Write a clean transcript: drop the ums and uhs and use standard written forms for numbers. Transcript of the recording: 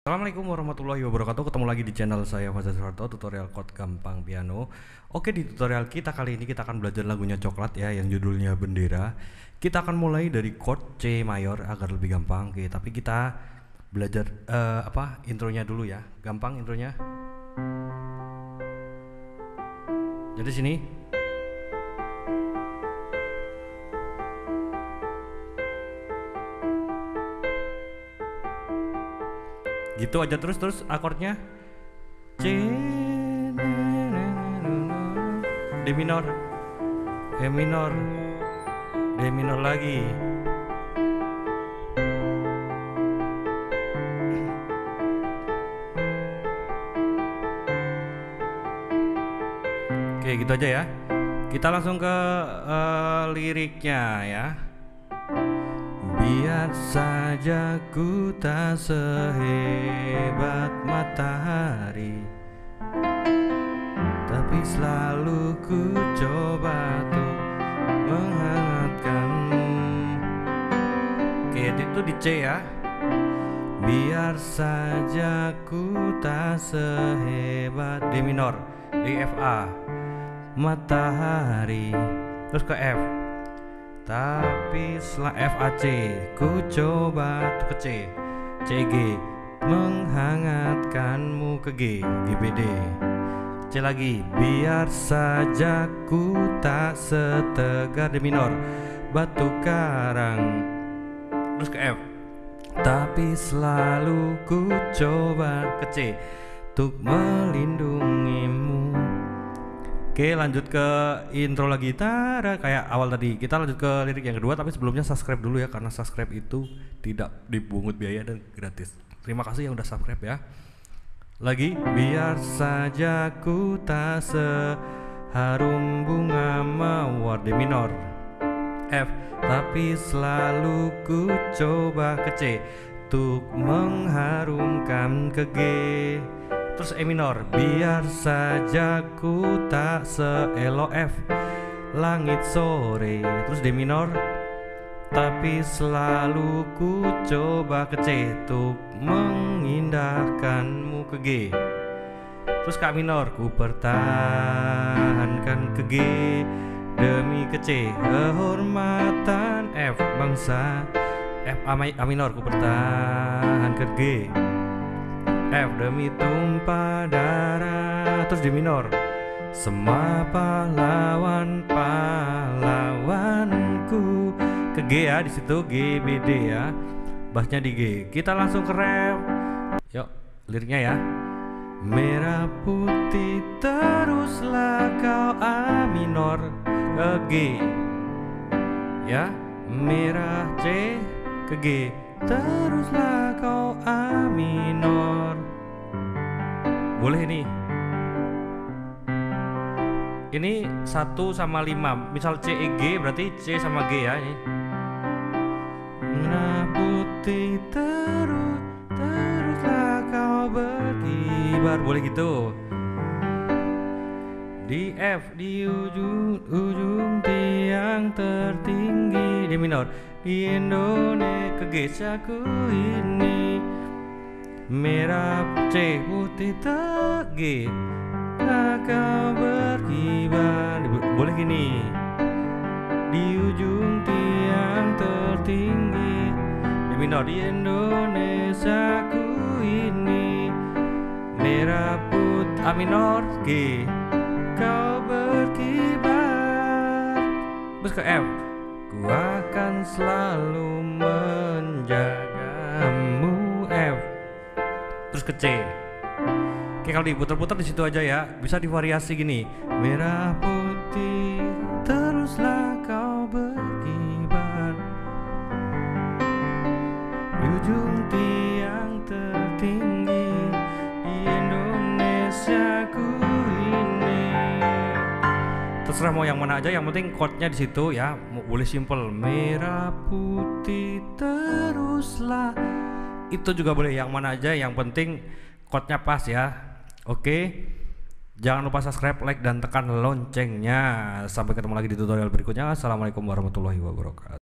Assalamualaikum warahmatullahi wabarakatuh. Ketemu lagi di channel saya Faza Soeharto, tutorial chord gampang piano. Oke, di tutorial kita kali ini kita akan belajar lagunya Coklat ya, yang judulnya Bendera. Kita akan mulai dari chord C mayor agar lebih gampang. Oke, tapi kita belajar intronya dulu ya. Gampang intronya. Jadi sini. Gitu aja terus akordnya C, D minor, E minor, D minor lagi. Oke, gitu aja ya. Kita langsung ke liriknya ya. Biar saja ku tak sehebat matahari, tapi selalu ku coba untuk menghangatkanmu. Oke, itu di C ya. Biar saja ku tak sehebat D minor, D F A, matahari. Terus ke F, tapi setelah F A C ku coba tuh ke C, C G, menghangatkanmu ke G, G B D. C lagi, biar saja ku tak setegar D minor, batu karang. Terus ke F, tapi selalu ku coba ke C, untuk melindungimu. Oke, lanjut ke intro lagi gitar kayak awal tadi. Kita lanjut ke lirik yang kedua, tapi sebelumnya subscribe dulu ya, karena subscribe itu tidak dipungut biaya dan gratis. Terima kasih yang udah subscribe ya. Lagi, biar saja ku tak seharum bunga mawar D minor, F, tapi selalu ku coba ke C, untuk mengharumkan ke G. Terus E minor, biar saja ku tak seelok F, langit sore. Terus D minor, tapi selalu ku coba ke C, untuk mengindahkanmu ke G. Terus K minor, ku pertahankan ke G demi ke C, kehormatan F bangsa. F A minor, ku pertahankan G, F demi tumpah darah. Terus D minor, semua pahlawanku ke G ya, di situ G B D ya, bassnya di G. Kita langsung ke ref. Yuk, liriknya ya. Merah putih teruslah kau A minor ke G ya, merah C ke G, teruslah kau A minor. Boleh nih. Ini 1 sama 5. Misal C E G berarti C sama G ya ini. Merah putih teruslah kau berkibar. Boleh gitu. Di F, di ujung tiang tertinggi D minor, di Indonesia ke G ku ini. Merah C putih G, kau berkibar. Boleh gini. Di ujung tiang tertinggi D minor, di Indonesia ku ini. Merah putih A minor G, kau berkibar. Terus ke F, ku akan selalu menjagamu F. Terus ke C. Oke, kalau diputar-putar di situ aja ya. Bisa divariasi gini. Merah putih teruslah kau berkibar, di ujung tiang tertinggi di Indonesia ku ini. Terserah mau yang mana aja, yang penting chordnya di situ ya. Boleh simple, merah putih teruslah. Itu juga boleh yang mana aja, yang penting chordnya pas ya. Oke, jangan lupa subscribe, like, dan tekan loncengnya. Sampai ketemu lagi di tutorial berikutnya. Assalamualaikum warahmatullahi wabarakatuh.